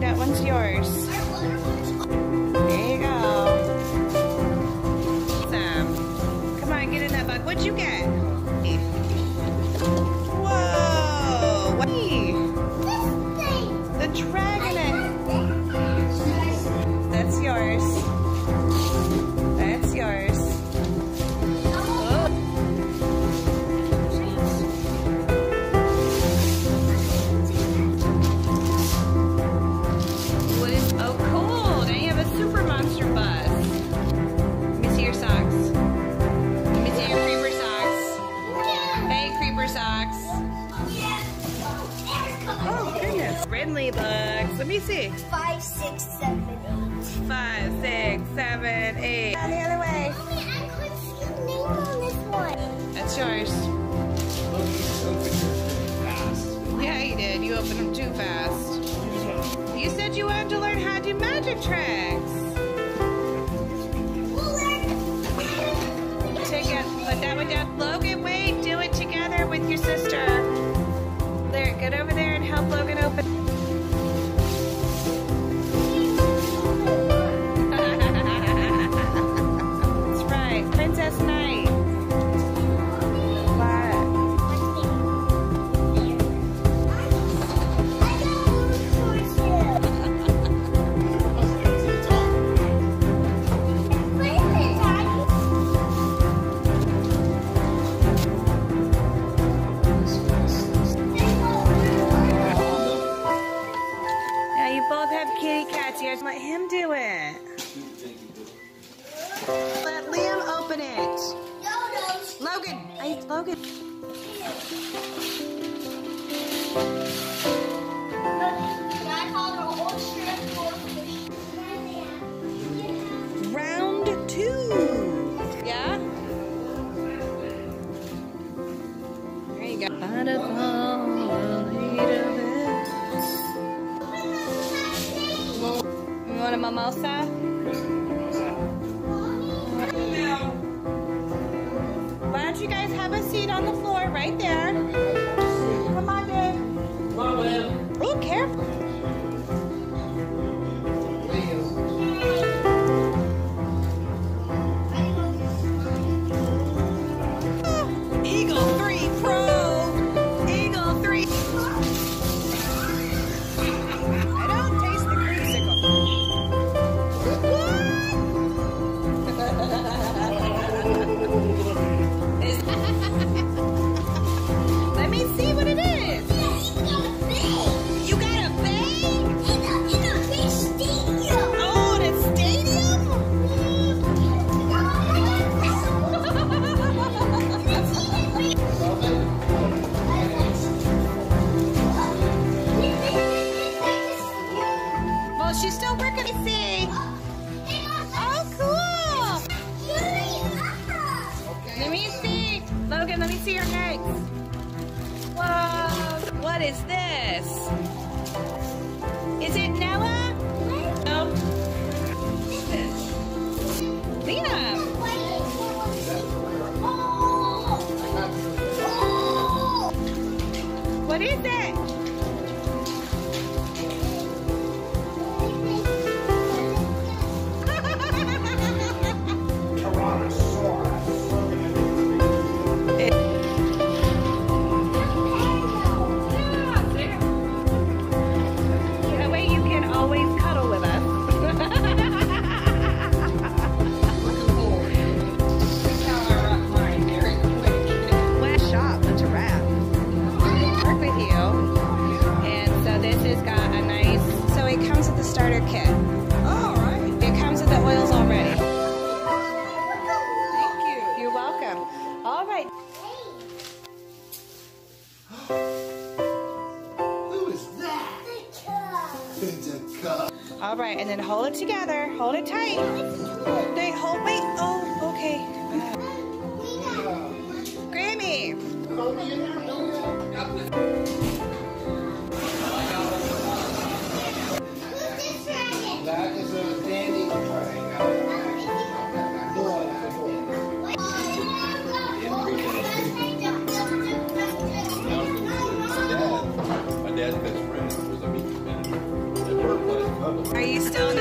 that one's yours. There you go. Awesome. Come on, get in that bug. What'd you get? Whoa! What? The dragon. That's yours. That's yours. Oh. What is, oh cool, now you have a super monster bus. Let me see your socks. Let me see your creeper socks. Hey, creeper socks. Oh goodness. Friendly bugs. Let me see. 5, 6, 7, 8. 5, 6, 7, 8. Down the other way. Mommy, I couldn't see your name on this one. That's yours. Yeah, you did. You opened them too fast. You said you wanted to learn how to do magic tricks. Take it. Put that one down. Logan, wait. Do it together with your sister. There, get over there and help Logan open. That's right. Princess Night. What? Now you both have kitty cats. You guys let him do it. Let Liam open it. Logan, Logan. Round 2. Yeah? There you go. You want a mimosa? Why don't you guys have a seat on the floor right there? Come on, Dave. Come on, Liam. Oh, careful. Eagle 3 Pro. Eagle 3. I don't taste the creamsicle. Let me see what it is. You got a bag? Oh, the stadium? Well, she's still working to see. Oh, cool. Let me see. Logan, let me see your legs. Whoa. What is this? Is it Noah? No. Liam. What is it? That way you can always cuddle with us. Last shop, that's a wrap. Work with you. And so this has got a nice, so it comes with the starter kit. All right. It comes with the oils already. Thank you. You're welcome. All right. Who is that? It's a cup. All right, and then hold it together. Hold it tight. Wait, wait. Oh, okay. Grammy. That is a dandy. My dad's best friend was a meat man. They worked you still